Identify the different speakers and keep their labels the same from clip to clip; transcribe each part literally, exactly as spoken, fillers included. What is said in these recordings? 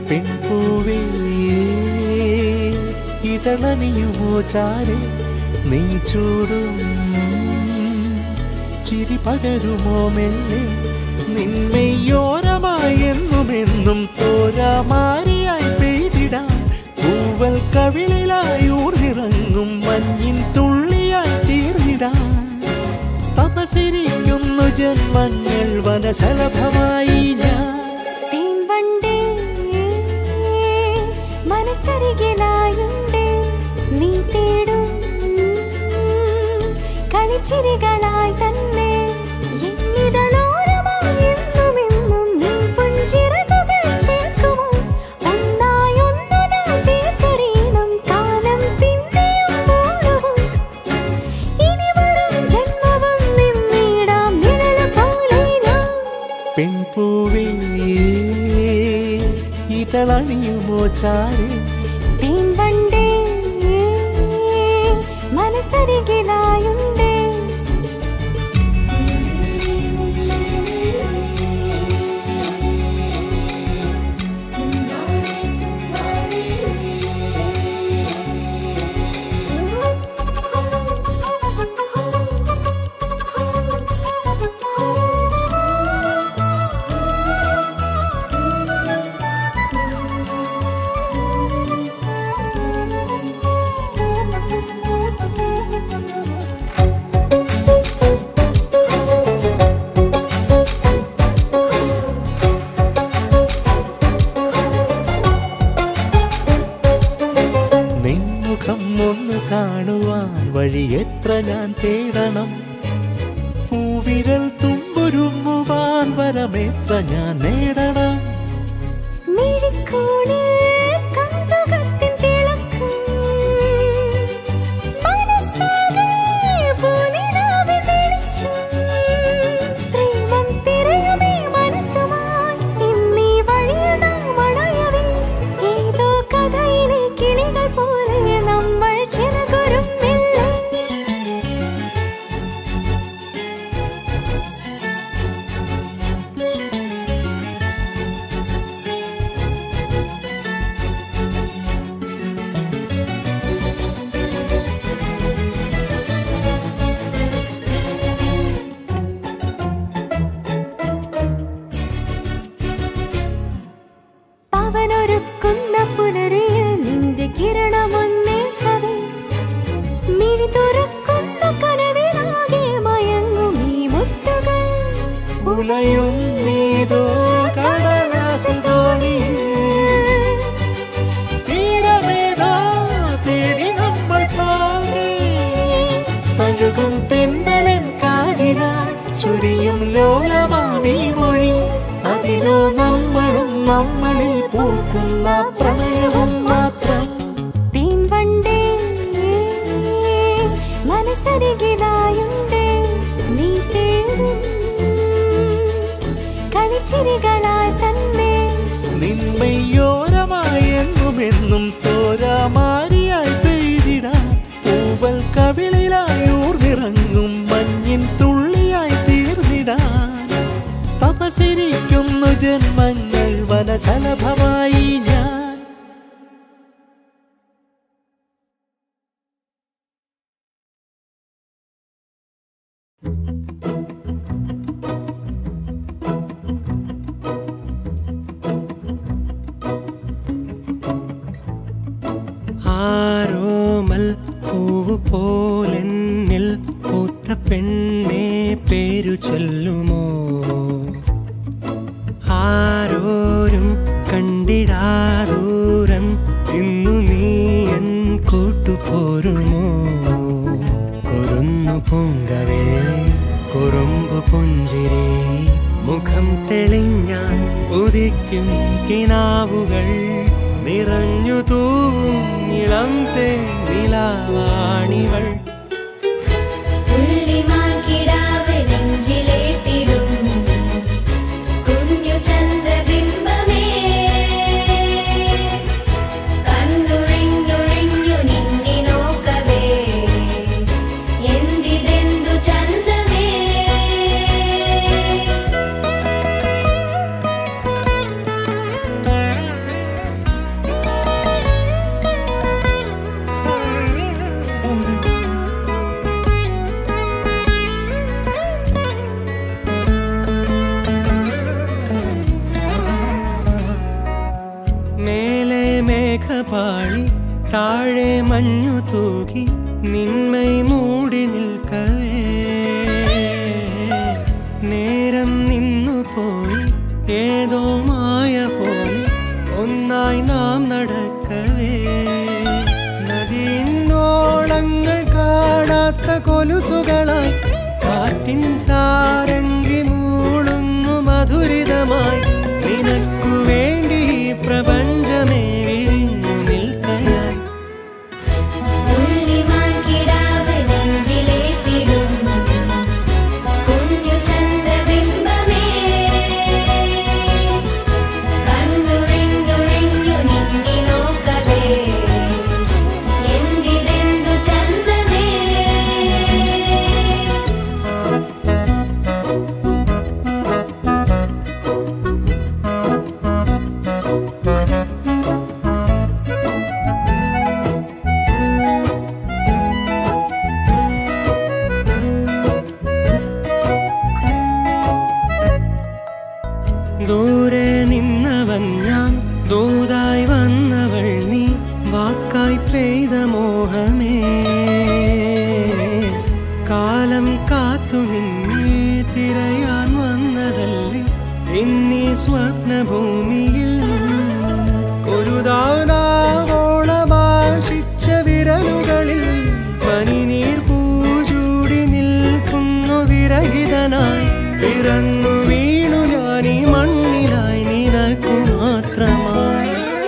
Speaker 1: പെൺപൂവേ ഇതളണിയുമോ ചാരെ നീ ചൂടും ചിരി പകരുമോ മെല്ലെ നിന്മയോരമായി എന്നുമെന്നും തോരാമാരിയായി പെയ്തിടാം പൂവൽ കവിളിലായി ഊർന്നിറങ്ങും മഞ്ഞിൻ തുള്ളിയായി തീർന്നിടാം തപസിരിക്കുന്നു ജന്മങ്ങൾ വനശലഭമായി ഞാൻ
Speaker 2: തേൻവണ്ടേ മനസ്സരികിലായുണ്ട് നീ തേടും കളിച്ചിരികളായി തന്നെ എന്നിതളോരമായി എന്നുമെന്നും നിൻ പുഞ്ചിറകുകൾ ചേർക്കുമോ ഒന്നായി ഒന്നു നാം തീർത്തെറിയണം കാലം പിന്നെയും മൂടുമോ ഇനി വരും ജന്മവും നിന്നിടാം നിഴല് പോലെ നാം
Speaker 1: പെൺപൂവേ ഇതളണിയുമോ ചാരെ
Speaker 2: തേൻവണ്ടേ മനസ്സരികിലായുണ്ട്
Speaker 1: വഴി എത്ര ഞാൻ തേടണം പൂവിരൽ തുമ്പുരുമ്മുവാൻ വരമെത്ര ഞാൻ നേടണം ജന്മങ്ങൾ വനശലഭമായി ഞാൻ
Speaker 3: ആരോമൽ പൂവ് പോലെന്നിൽ പൂത്ത പെണ്ണെ പേരു ചൊല്ലുമോ ആരോരും കണ്ടിടാദൂരം ഇന്നു നീ എൻ കൂട്ടുപോരുമോ കൊരുന്നു പൂങ്കവേ കുറുമ്പു പുഞ്ചിരി മുഖം തെളിഞ്ഞാൻ ഉദിക്കും കിനാവുകൾ നിറഞ്ഞു തൂവും ഇളം തേനിലാവാണിവൾ മേഘപാളി താഴെ മഞ്ഞു തൂകി നിന്മൈ മൂടി നിൽക്കവേ നേരം നിന്നു പോയി ഏതോ മായ പോലെ ഒന്നായി നാം നടക്കവേ നദിയിന്നോളങ്ങൾ കാണാത്ത കൊലുസുകളായി കാറ്റിൻ സാരംഗി മൂളുന്നു മധുരിതമായി നിനക്കു വേണ്ടി പ്രപഞ്ചമേ വിരിഞ്ഞു നിൽക്കയായി ദൂരെ നിന്നവൻ ഞാൻ ദൂതായി വന്നവൾ നീ വാക്കായി പെയ്ത മോഹമേ കാലം കാത്തു നിന്നെ തിരയാൻ വന്നതല്ലേ ഇന്നീ സ്വപ്നഭൂമിയിൽ ഒരു ദാനോളമാശിച്ച വിരലുകളിൽ പനിനീർ പൂചൂടി നിൽക്കുന്നു വിരഹിതനായി പിറന്നു വീണു ഞാനീ മണ്ണിലായി നിനക്കു മാത്രമായി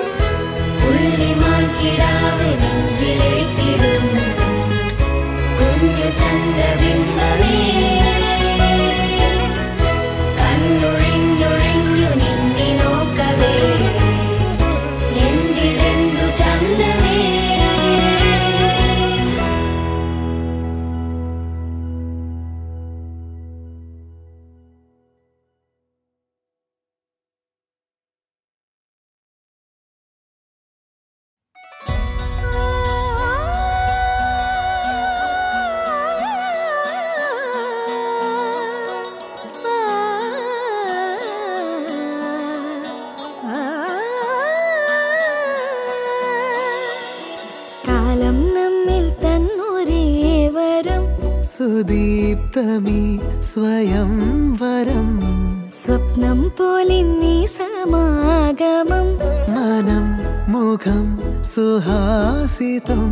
Speaker 1: സുദീപ്തമീ സ്വയംവരം
Speaker 2: സ്വപ്നം പോലെ നീ സമാഗമം
Speaker 1: മനം മുഖം സുഹാസിതം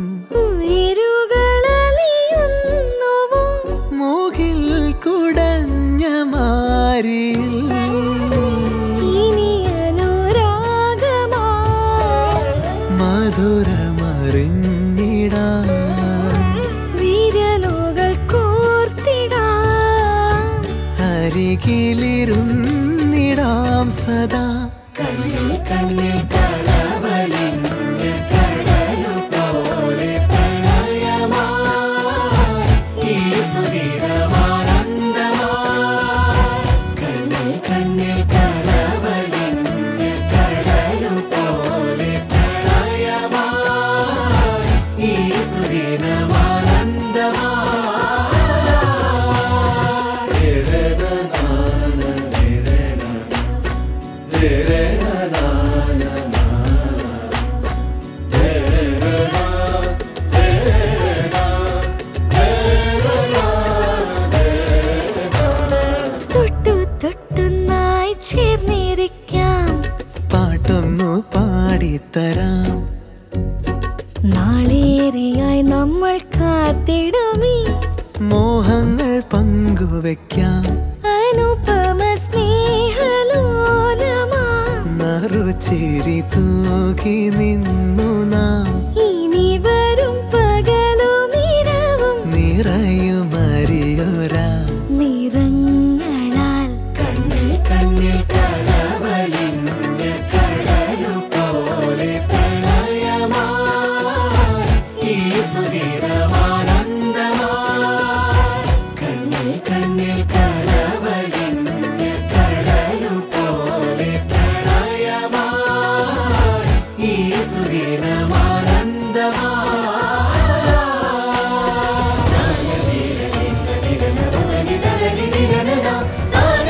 Speaker 2: ഉയരുകളലിയുന്നുവോ
Speaker 1: മൂകിൽ കുടഞ്ഞ മാരിയിൽ
Speaker 2: ഇനി അനുരാഗമാ
Speaker 1: മധുരമറിഞ്ഞിടാ അരികിലിരുന്നിടാം സദാ കണ്ണിൽ കണ്ണിൽ കലവലിഞ്ഞ് കടലു പോലെ പ്രണയമായി ഈ സുദിനമാനന്ദമായി കണ്ണിൽ കണ്ണിൽ കലവലിഞ്ഞ് കടലു പോലെ പ്രണയമായി ഈ സുദിനമാനന്ദമായി പാട്ടൊന്നു പാടിത്തരാം
Speaker 2: നാളേറെയായി നമ്മൾ കാത്തിടുമീ
Speaker 1: മോഹങ്ങൾ പങ്കുവെക്കാം
Speaker 2: അനുപമ സ്നേഹലോലമാ
Speaker 1: നറുചിരി തൂകി നിന്നു നാം
Speaker 2: ഇനി വരും പകലും ഇരവും
Speaker 1: നിറയുമറിയൊരാ
Speaker 2: നിറങ്ങളാൽ
Speaker 1: കണ്ണിൽ കണ്ണിൽ കലവലിഞ്ഞ് കടലു പോലെ പ്രണയമായി ഈ സുദിനമാനന്ദമായി കണ്ണിൽ കണ്ണിൽ കലവലിഞ്ഞ് കടലു പോലെ പ്രണയമായി ഈ സുദിനമാനന്ദമായി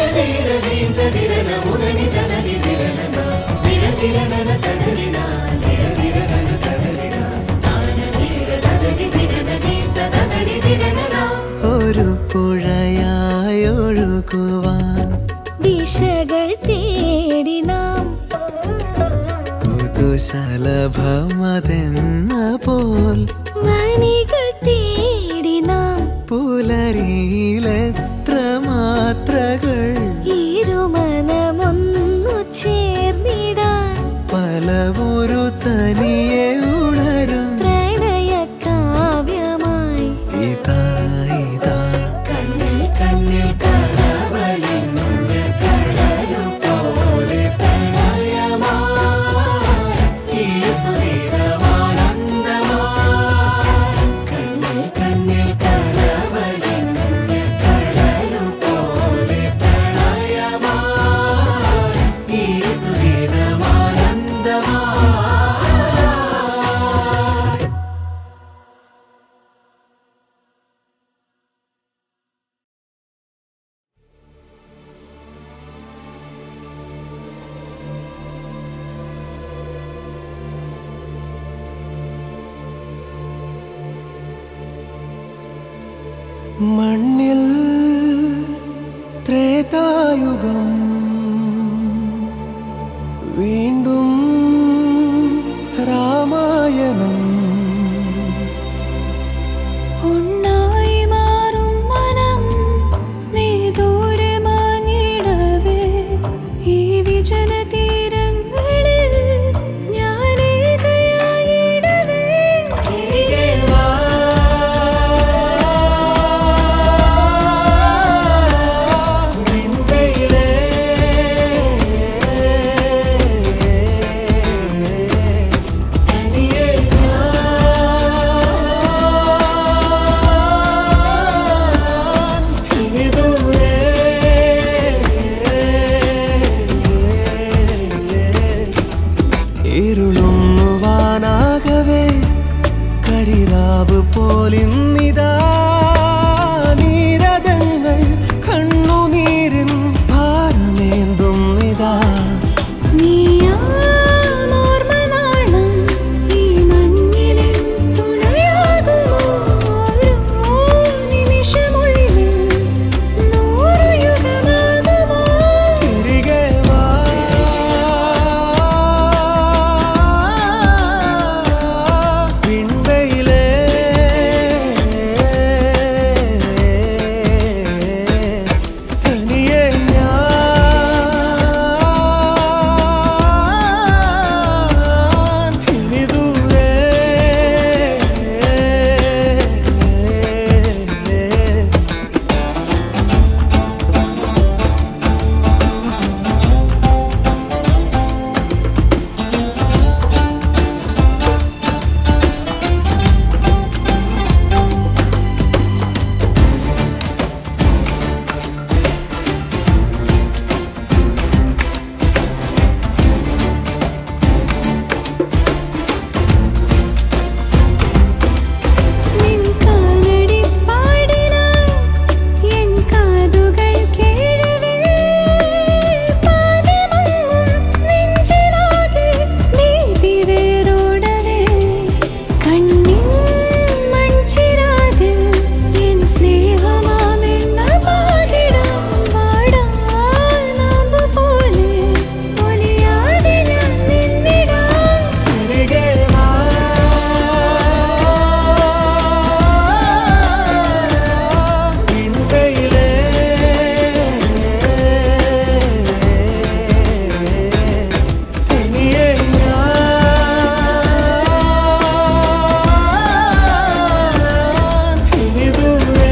Speaker 1: ിരന
Speaker 3: സുലഭമതെന്ന പോൽ
Speaker 2: വനികൾ തേടി നാം
Speaker 3: പുലരിയിലെത്ര മാത്രകൾ
Speaker 2: ഇരുമനമൊന്നു ചേർന്നിടാൻ
Speaker 3: പലവൊരു തനിയെ ഉണരും
Speaker 2: പ്രണയ കാവ്യമായി
Speaker 3: ഇതാ ഇതാ
Speaker 1: കണ്ണിൽ കണ്ണിൽ കരവലിഞ്ഞ കടലു പോലെ പ്രണയമായി ഈ സുദിനമാനന്ദമായി കണ്ണിൽ കണ്ണിൽ കരവലിഞ്ഞ കടലു പോലെ പ്രണയമായി ഈ സുദിനമാനന്ദമായി.
Speaker 3: മണ്ണിൽ ത്രേതായുഗം വീണ്ടും രാമായണം
Speaker 2: ഒന്നായി മാറും മനം നീ ദൂരെ മാഞ്ഞിടവേ ഈ വിജന തീരങ്ങളിൽ ഞാനേകയായിടവേ
Speaker 3: തിരികെ വാ വിൺവെയിലേ തനിയെ ഞാൻ ഇനി ദൂരെ ഇരുളുന്നുവാനാകവേ കരിരാവ് പോലിന്നിതാ നീരതങ്ങൾ കണ്ണുനീരിൻ ഭാരമേന്തും നിതാ
Speaker 2: നീയാമോർമനാളം ഈ മഞ്ഞിലിൻ തുണയാകുമോ ഓരോ നിമിഷമുള്ളിൽ നൂറു യുഗമാകുമോ
Speaker 3: തിരികെ വാ വിൺവെയിലേ തനിയെ ഞാൻ ഇനി ദൂരെ
Speaker 2: നിൻ കാലടി പാടിനായി എൻ കാതുകൾ കേഴവേ പാദമങ്ങും നെഞ്ചിലാകെ ഭീതി വേരോടവേ കണ്ണിൻ മൺചിരാതിൽ എൻ സ്നേഹമാമെണ്ണ പാകിടാം വാടാനാമ്പു പോലെ ഒലിയാതെ ഞാൻ നിന്നിടാം
Speaker 3: തിരികെ വാ വിൺവെയിലേ തനിയെ ഞാൻ ഇനി ദൂരെ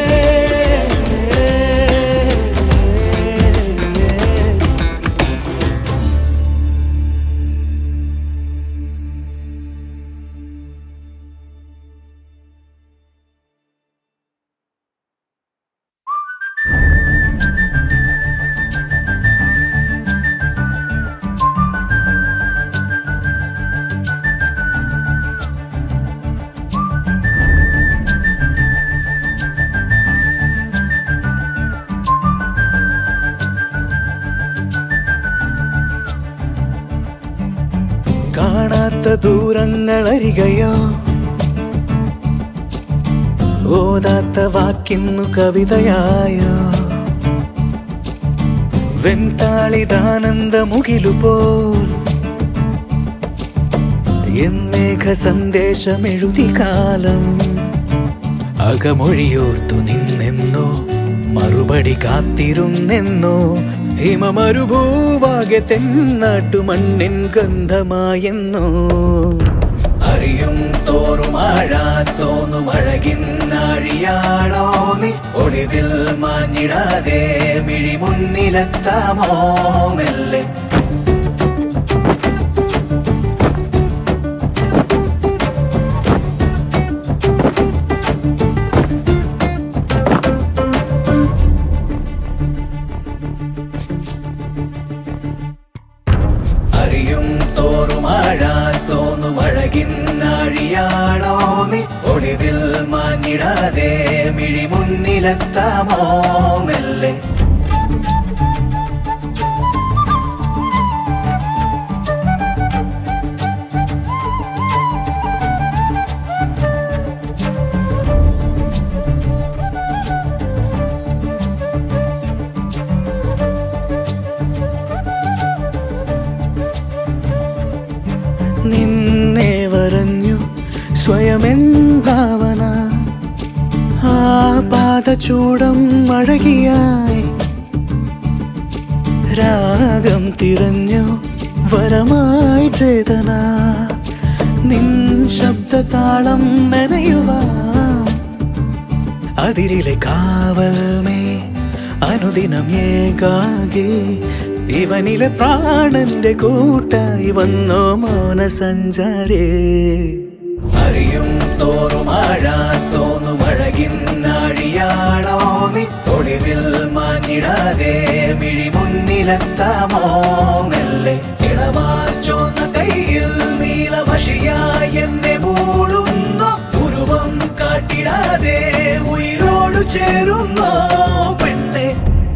Speaker 3: കാണാത്ത ദൂരങ്ങളരികയോ ഓതാത്ത വാക്കിന്നു കവിതയായോ വെൺതാളിതാനന്ദ മുകിലുപോൽ എന്നേക സന്ദേശമെഴുതി കാലം അകമൊഴിയോർത്തു നിന്നെന്നോ മറുപടി കാത്തിരുന്നെന്നോ ഹിമമരുഭൂവാകെ തെന്നാട്ടു മണ്ണിൻ ഗന്ധമായെന്നോ അറിയും തോറും ആഴാത്തോന്നും അഴകിന്നാഴിയാണോ നീ ഒളിവിൽ മാഞ്ഞിടാതെ മിഴി മുന്നിലെത്താമോ മെല്ലെ അറിയും തോറും ആഴാത്തോന്നും അഴകിന്നാഴിയാണോ നീ ഒളിവിൽ മാഞ്ഞിടാതെ മിഴി മുന്നിലെത്താമോ മെല്ലെ നിന്നെ വരഞ്ഞു സ്വയമെൻ ഭാവന ആ പാദചൂടം അഴകിയായി രാഗം തിരഞ്ഞു വരമായി ചേതന നിൻ ശബ്ദതാളം നനയുവാൻ അതിരിലെ കാവൽമേ അനുദിനം ഏകാകി ഇവനിലെ പ്രാണന്റെ കൂട്ടായി വന്നോ മൗന സഞ്ചാരേ അറിയും തോറും ആഴാത്തോന്നും അഴകിന്നാഴിയാണോ നീ ഒളിവിൽ മാഞ്ഞിടാതെ മിഴി മുന്നിലെത്താമോ മെല്ലെ ഇടമാച്ചോന്ന കയ്യിൽ നീലവശിയായി എന്നെ മൂടുന്നോ ഉരുവം കാട്ടിടാതെ ഉയിരോടു ചേരുന്നോ പെണ്ണെ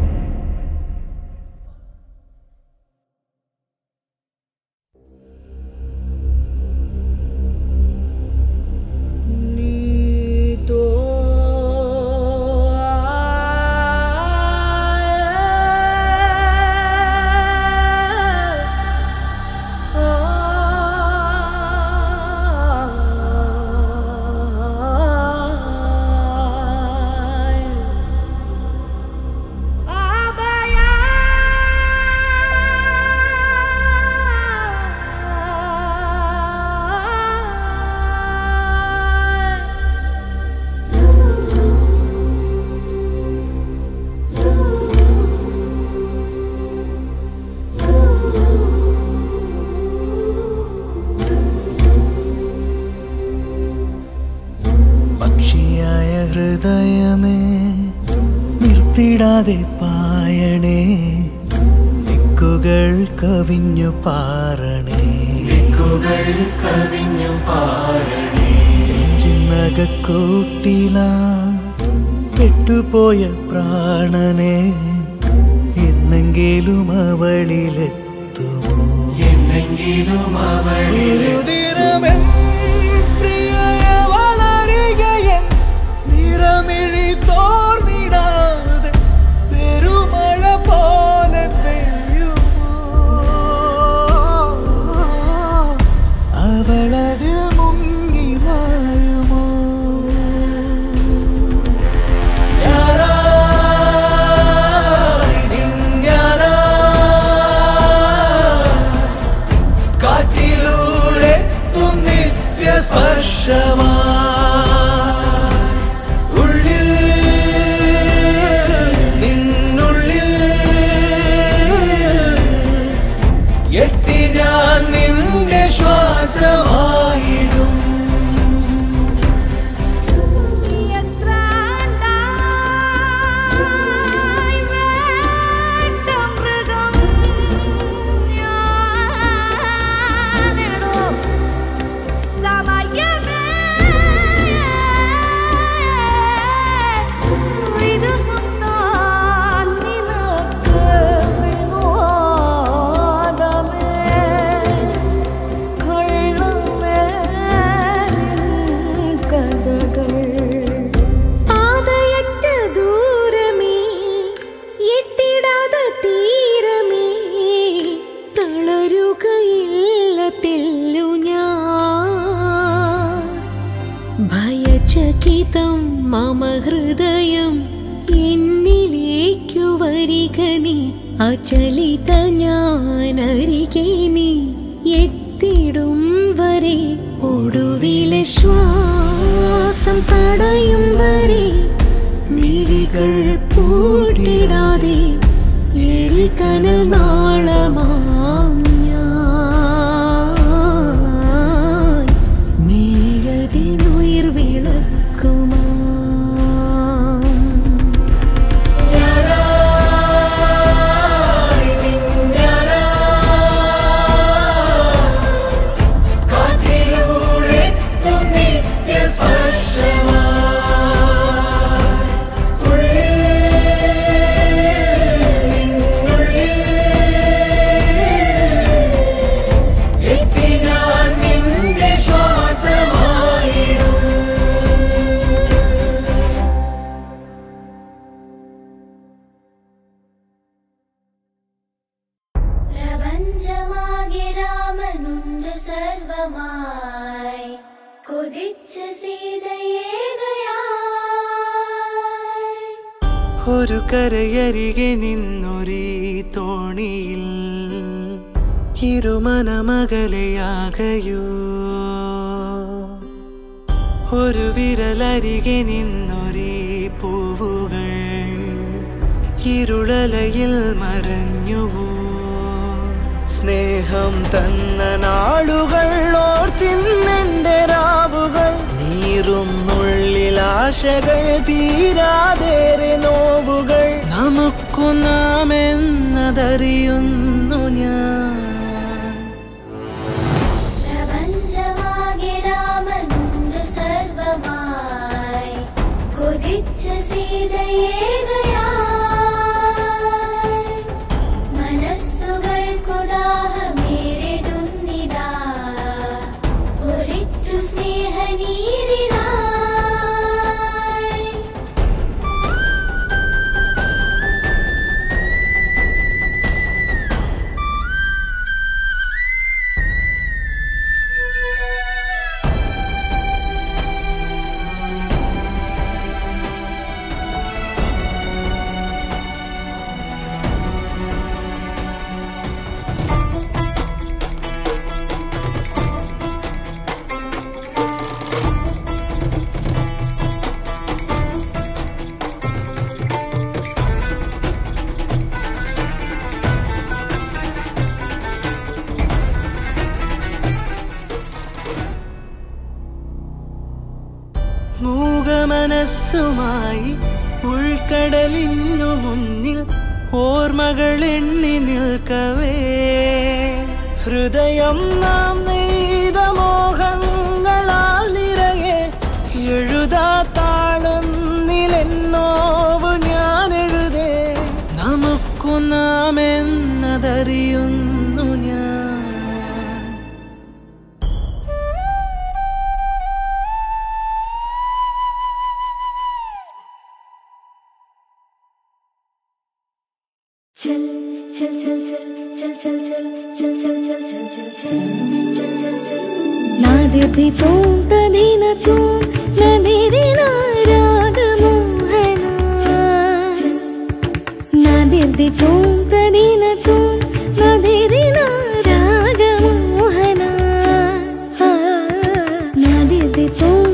Speaker 3: ഹൃദയമേ നിർത്തിടാതെ പായണേ ദിക്കുകൾ കവിഞ്ഞു പാറണേ
Speaker 1: ദിക്കുകൾ കവിഞ്ഞു പാറണേ
Speaker 3: നെഞ്ചിനകക്കൂട്ടില പെട്ടുപോയ പ്രാണനെ എന്നെങ്കിലും അവളിലെത്തുമോ
Speaker 1: എന്നെങ്കിലും അവളിലെത്തുമോ
Speaker 3: നിറമിഴി തോർന്നിടാതെ പെരുമഴ പോലെ പെയ്യുമോ അവളതിൽ മുങ്ങി വാഴുമോ കാറ്റിലൂടെ തും നിത്യസ്പർശമാ ശ്വാസമായിടും
Speaker 2: സമയമേ മമ ഹൃദയം എന്നിലേക്കു വരിക നീ അചലിത ഞാനരികെ നീ എത്തിടും വരെ ഒടുവിലെ ശ്വാസം തടയും വരെ മിഴികൾ പൂട്ടിടാതെ എരികനൽ നാളമാം ഞാൻ നീയതിനുയിർ വിളക്കുമാ
Speaker 3: ഒരു കരയരികെ നിന്നൊരീ തോണിയിൽ ഇരുമനമകലയാകയോ ഒരു വിരലരികെ നിന്നൊരീ പൂവുകൾ ഇരുളലയിൽ മറഞ്ഞുവോ സ്നേഹം തന്ന നാളുകൾ ഓർത്തിന്നെന്റെ രാവുകൾ നീറുന്നുള്ളിൽ ആശകൾ തീരാതേറെ നോവുകൾ നമുക്കു നാം എന്നതറിയുന്നു ഞാൻ
Speaker 2: പ്രപഞ്ചമാകെ രാമനുണ്ട് സർവമായി കൊതിച്ച സീതയേകയായി മനസ്സുകൾക്കു ദാഹമേറിടുന്നിതാ ഒരിറ്റു സ്നേഹനീരിനായി
Speaker 3: മൂകമനസ്സുമായി ഉൾക്കടലിനു മുന്നിൽ ഓർമ്മകൾ എണ്ണി നിൽക്കവേ ഹൃദയം നാം നെയ്ത മോഹങ്ങളാൽ നിറയെ എഴുതാത്താളൊന്നിലെന്നോവു ഞാൻ എഴുതേ നമുക്കു നാം എന്നതറിയുന്നു ഞാൻ
Speaker 2: चल चल चल चल चल चल चल चल चल चल चल चल चल चल चल naa dhir dhi tum tadina tum nadirina ragamohana naa dhir dhi tum tadina tum nadirina ragamohana naa dhir dhi tum